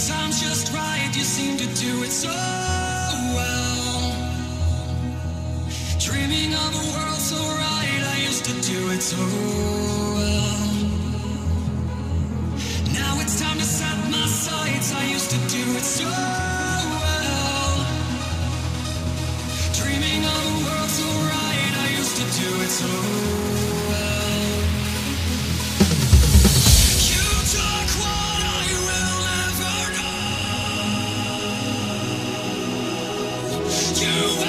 time's just right, you seem to do it so well. Dreaming of a world so right, I used to do it so well. Now it's time to set my sights, I used to do it so well. Dreaming of a world so right, I used to do it so well. You took what I will never know. You